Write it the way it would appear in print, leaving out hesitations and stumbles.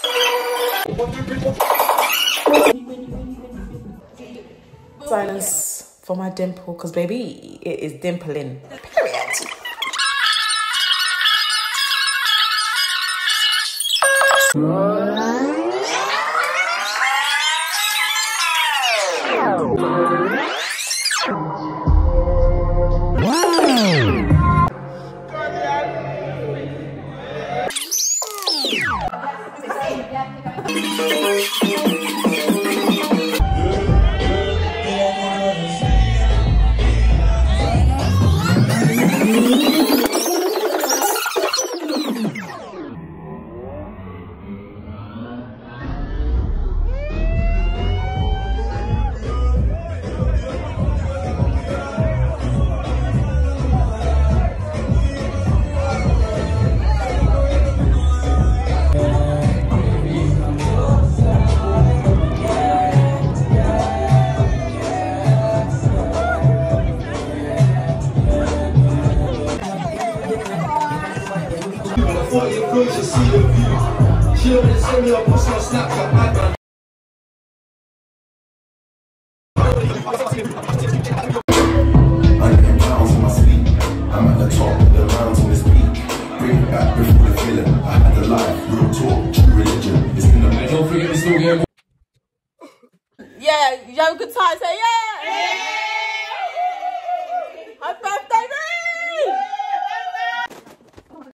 Silence for my dimple, because baby, it is dimpling. Period. Yeah, you have a good time, say yeah! High five.